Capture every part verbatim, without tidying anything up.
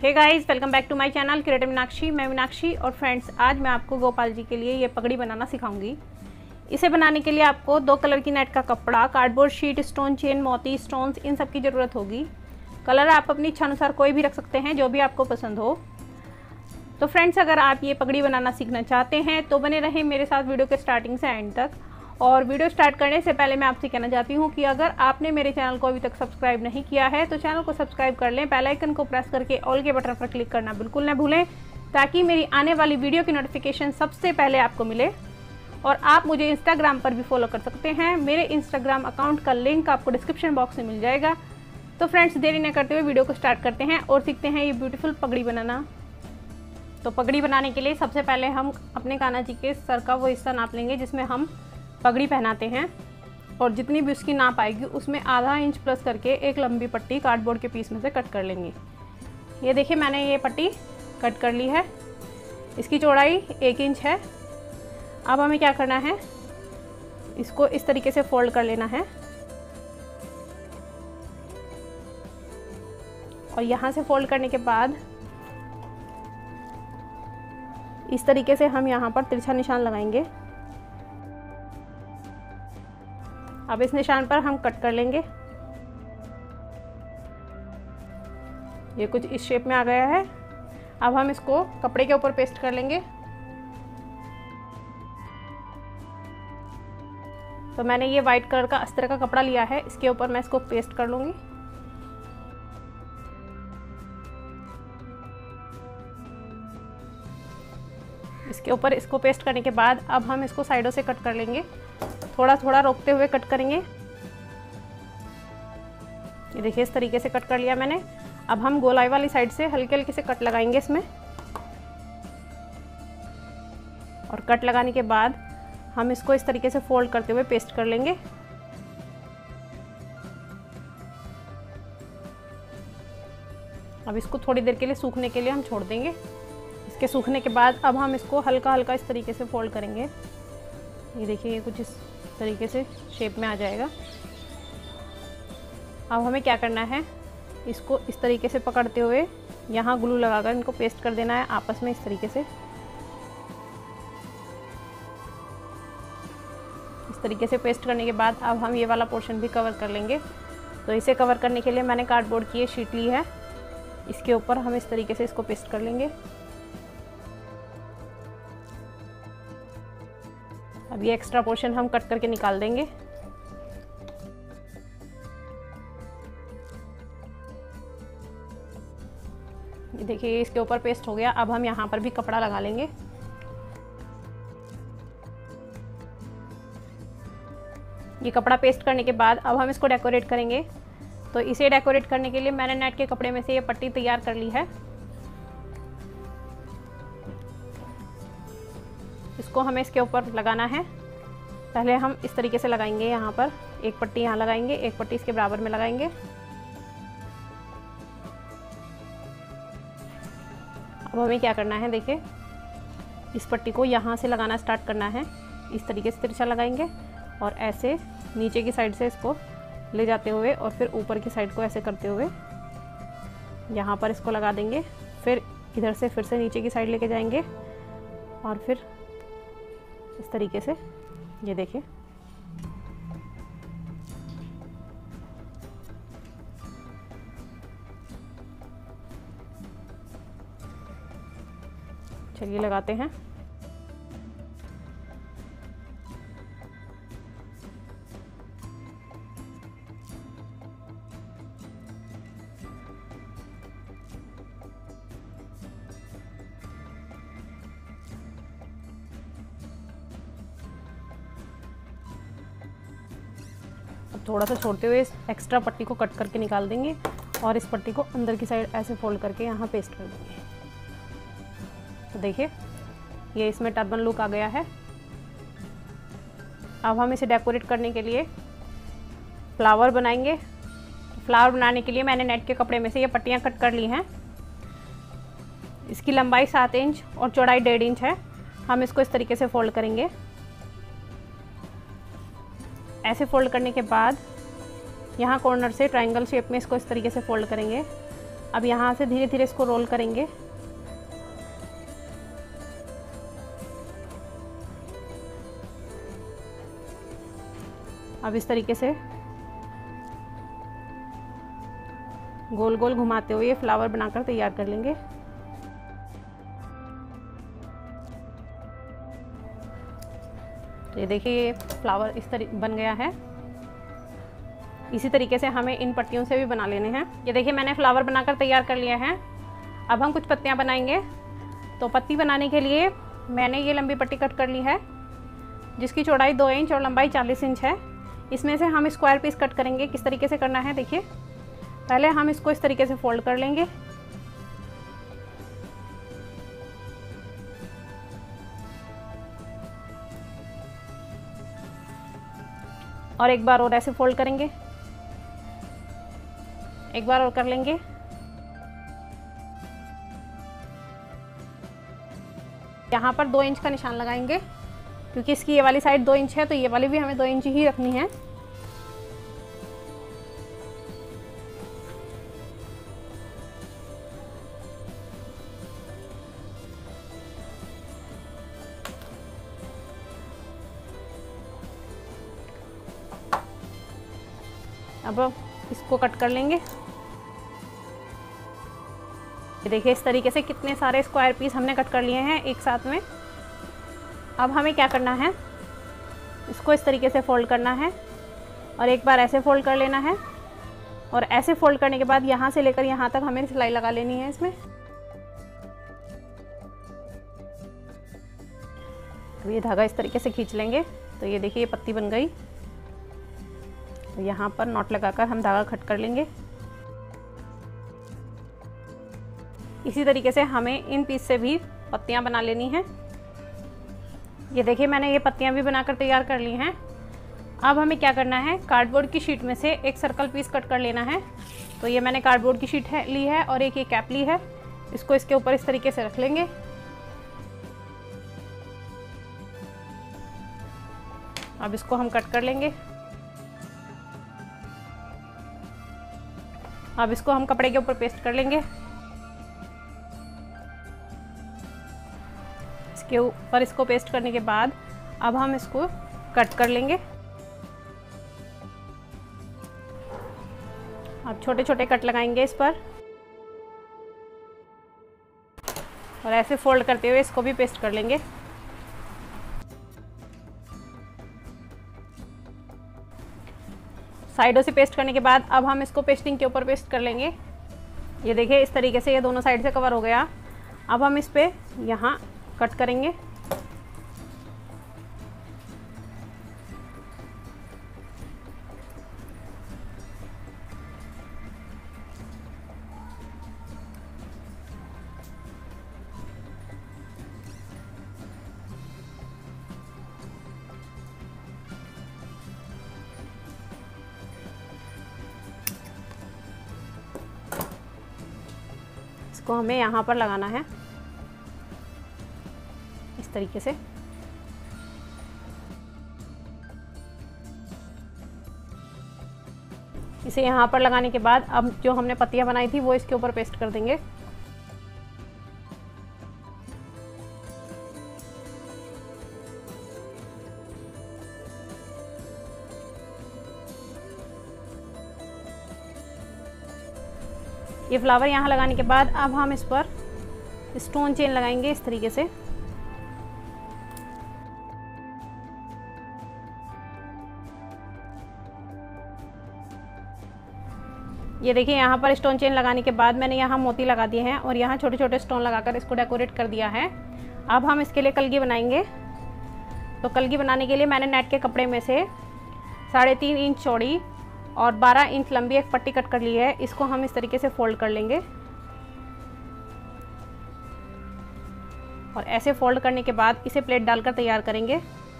Hey guys, welcome back to my channel creative Meenakshi. मैं मीनाक्षी और friends, आज मैं आपको गोपाल जी के लिए ये पगड़ी बनाना सिखाऊंगी। इसे बनाने के लिए आपको दो कलर की नेट का कपड़ा, कार्डबोर्ड शीट, स्टोन चेन, मोती, स्टोन्स, इन सब की ज़रूरत होगी। कलर आप अपनी इच्छा अनुसार कोई भी रख सकते हैं, जो भी आपको पसंद हो। तो फ्रेंड्स, अगर आप ये पगड़ी बनाना सीखना चाहते हैं तो बने रहें मेरे साथ वीडियो के स्टार्टिंग से एंड तक। और वीडियो स्टार्ट करने से पहले मैं आपसे कहना चाहती हूँ कि अगर आपने मेरे चैनल को अभी तक सब्सक्राइब नहीं किया है तो चैनल को सब्सक्राइब कर लें। बेल आइकन को प्रेस करके ऑल के बटन पर क्लिक करना बिल्कुल न भूलें, ताकि मेरी आने वाली वीडियो की नोटिफिकेशन सबसे पहले आपको मिले। और आप मुझे इंस्टाग्राम पर भी फॉलो कर सकते हैं। मेरे इंस्टाग्राम अकाउंट का लिंक आपको डिस्क्रिप्शन बॉक्स में मिल जाएगा। तो फ्रेंड्स, देरी न करते हुए वीडियो को स्टार्ट करते हैं और सीखते हैं ये ब्यूटीफुल पगड़ी बनाना। तो पगड़ी बनाने के लिए सबसे पहले हम अपने कान्हा जी के सर का वो हिस्सा नाप लेंगे जिसमें हम पगड़ी पहनाते हैं, और जितनी भी उसकी नाप आएगी उसमें आधा इंच प्लस करके एक लंबी पट्टी कार्डबोर्ड के पीस में से कट कर लेंगे। ये देखिए, मैंने ये पट्टी कट कर ली है। इसकी चौड़ाई एक इंच है। अब हमें क्या करना है, इसको इस तरीके से फोल्ड कर लेना है और यहाँ से फोल्ड करने के बाद इस तरीके से हम यहाँ पर तिरछा निशान लगाएंगे। अब इस निशान पर हम कट कर लेंगे। ये कुछ इस शेप में आ गया है। अब हम इसको कपड़े के ऊपर पेस्ट कर लेंगे। तो मैंने ये वाइट कलर का अस्तर का कपड़ा लिया है, इसके ऊपर मैं इसको पेस्ट कर लूँगी। इसके ऊपर इसको पेस्ट करने के बाद अब हम इसको साइडों से कट कर लेंगे, थोड़ा थोड़ा रोकते हुए कट करेंगे। ये देखिए, इस तरीके से कट कर लिया मैंने। अब हम गोलाई वाली साइड से हल्के हल्के से कट लगाएंगे इसमें, और कट लगाने के बाद हम इसको इस तरीके से फोल्ड करते हुए पेस्ट कर लेंगे। अब इसको थोड़ी देर के लिए सूखने के लिए हम छोड़ देंगे। इसके सूखने के बाद अब हम इसको हल्का हल्का इस तरीके से फोल्ड करेंगे। ये देखिए, ये कुछ इस तरीके से शेप में आ जाएगा। अब हमें क्या करना है, इसको इस तरीके से पकड़ते हुए यहाँ ग्लू लगाकर इनको पेस्ट कर देना है आपस में, इस तरीके से। इस तरीके से पेस्ट करने के बाद अब हम ये वाला पोर्शन भी कवर कर लेंगे। तो इसे कवर करने के लिए मैंने कार्डबोर्ड की ये शीट ली है, इसके ऊपर हम इस तरीके से इसको पेस्ट कर लेंगे। अब ये एक्स्ट्रा पोर्शन हम कट करके निकाल देंगे। ये देखिए, इसके ऊपर पेस्ट हो गया। अब हम यहाँ पर भी कपड़ा लगा लेंगे। ये कपड़ा पेस्ट करने के बाद अब हम इसको डेकोरेट करेंगे। तो इसे डेकोरेट करने के लिए मैंने नेट के कपड़े में से ये पट्टी तैयार कर ली है। इसको हमें इसके ऊपर लगाना है। पहले हम इस तरीके से लगाएंगे, यहाँ पर एक पट्टी यहाँ लगाएंगे, एक पट्टी इसके बराबर में लगाएंगे। अब हमें क्या करना है, देखिए, इस पट्टी को यहाँ से लगाना स्टार्ट करना है। इस तरीके से तिरछा लगाएंगे और ऐसे नीचे की साइड से इसको ले जाते हुए और फिर ऊपर की साइड को ऐसे करते हुए यहाँ पर इसको लगा देंगे। फिर इधर से फिर से नीचे की साइड लेके जाएंगे और फिर इस तरीके से, ये देखिए, चलिए लगाते हैं। थोड़ा सा छोड़ते हुए इस एक्स्ट्रा पट्टी को कट करके निकाल देंगे और इस पट्टी को अंदर की साइड ऐसे फोल्ड करके यहाँ पेस्ट कर देंगे। तो देखिए, ये इसमें टर्बन लुक आ गया है। अब हम इसे डेकोरेट करने के लिए फ्लावर बनाएंगे। फ्लावर बनाने के लिए मैंने नेट के कपड़े में से ये पट्टियाँ कट कर ली हैं। इसकी लंबाई सात इंच और चौड़ाई डेढ़ इंच है। हम इसको इस तरीके से फोल्ड करेंगे। ऐसे फोल्ड करने के बाद यहाँ कॉर्नर से ट्रायंगल शेप में इसको इस तरीके से फोल्ड करेंगे अब यहाँ से धीरे धीरे इसको रोल करेंगे। अब इस तरीके से गोल गोल घुमाते हुए फ्लावर बनाकर तैयार कर लेंगे। तो ये देखिए ये फ्लावर इस तरीके बन गया है। इसी तरीके से हमें इन पट्टियों से भी बना लेने हैं। ये देखिए मैंने फ्लावर बनाकर तैयार कर लिया है। अब हम कुछ पत्तियां बनाएंगे। तो पत्ती बनाने के लिए मैंने ये लंबी पट्टी कट कर ली है, जिसकी चौड़ाई दो इंच और लंबाई चालीस इंच है। इसमें से हम स्क्वायर पीस कट करेंगे। किस तरीके से करना है देखिए, पहले हम इसको इस तरीके से फोल्ड कर लेंगे। और एक बार और ऐसे फोल्ड करेंगे, एक बार और कर लेंगे। यहाँ पर दो इंच का निशान लगाएंगे, क्योंकि इसकी ये वाली साइड दो इंच है, तो ये वाली भी हमें दो इंच ही रखनी है। अब इसको कट कर लेंगे। ये देखिए इस तरीके से कितने सारे स्क्वायर पीस हमने कट कर लिए हैं एक साथ में। अब हमें क्या करना है, इसको इस तरीके से फोल्ड करना है और एक बार ऐसे फोल्ड कर लेना है। और ऐसे फोल्ड करने के बाद यहाँ से लेकर यहाँ तक हमें सिलाई लगा लेनी है इसमें। अब ये धागा इस तरीके से खींच लेंगे। तो ये देखिए ये पत्ती बन गई। तो यहाँ पर नॉट लगाकर हम धागा कट कर लेंगे। इसी तरीके से हमें इन पीस से भी पत्तियाँ बना लेनी हैं। ये देखिए मैंने ये पत्तियाँ भी बनाकर तैयार कर ली हैं। अब हमें क्या करना है, कार्डबोर्ड की शीट में से एक सर्कल पीस कट कर लेना है। तो ये मैंने कार्डबोर्ड की शीट है ली है और एक ये कैप ली है। इसको इसके ऊपर इस तरीके से रख लेंगे। अब इसको हम कट कर लेंगे। अब इसको हम कपड़े के ऊपर पेस्ट कर लेंगे। इसके ऊपर इसको पेस्ट करने के बाद अब हम इसको कट कर लेंगे। अब छोटे छोटे कट लगाएंगे इस पर और ऐसे फोल्ड करते हुए इसको भी पेस्ट कर लेंगे। साइडों से पेस्ट करने के बाद अब हम इसको पेस्टिंग के ऊपर पेस्ट कर लेंगे। ये देखिए इस तरीके से ये दोनों साइड से कवर हो गया। अब हम इस पे यहाँ कट करेंगे। इसको हमें यहाँ पर लगाना है इस तरीके से। इसे यहाँ पर लगाने के बाद अब जो हमने पत्तियाँ बनाई थी वो इसके ऊपर पेस्ट कर देंगे। ये फ्लावर यहाँ लगाने के बाद अब हम इस पर स्टोन चेन लगाएंगे इस तरीके से। ये देखिए यहाँ पर स्टोन चेन लगाने के बाद मैंने यहाँ मोती लगा दिए हैं और यहाँ छोटे छोटे स्टोन लगाकर इसको डेकोरेट कर दिया है। अब हम इसके लिए कलगी बनाएंगे। तो कलगी बनाने के लिए मैंने नेट के कपड़े में से साढ़े तीन इंच चौड़ी और बारह इंच लंबी एक पट्टी कट कर ली है। इसको हम इस तरीके से फोल्ड कर लेंगे और ऐसे फोल्ड करने के बाद इसे प्लेट डालकर तैयार करेंगे।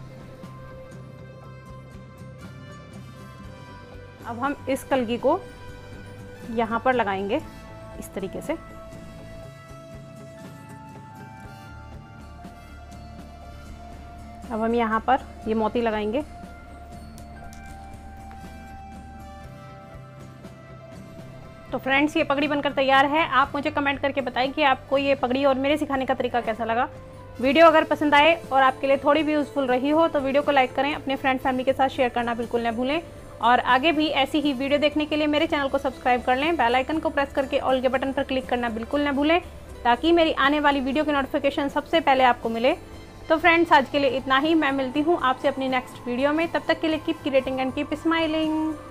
अब हम इस कलगी को यहाँ पर लगाएंगे इस तरीके से। अब हम यहाँ पर ये मोती लगाएंगे। तो तो फ्रेंड्स ये पगड़ी बनकर तैयार है। आप मुझे कमेंट करके बताएं कि आपको ये पगड़ी और मेरे सिखाने का तरीका कैसा लगा। वीडियो अगर पसंद आए और आपके लिए थोड़ी भी यूज़फुल रही हो तो वीडियो को लाइक करें, अपने फ्रेंड फैमिली के साथ शेयर करना बिल्कुल न भूलें। और आगे भी ऐसी ही वीडियो देखने के लिए मेरे चैनल को सब्सक्राइब कर लें। बेल आइकन को प्रेस करके ऑल के बटन पर क्लिक करना बिल्कुल न भूलें, ताकि मेरी आने वाली वीडियो की नोटिफिकेशन सबसे पहले आपको मिले। तो फ्रेंड्स आज के लिए इतना ही। मैं मिलती हूँ आपसे अपनी नेक्स्ट वीडियो में। तब तक के लिए keep creating and keep smiling.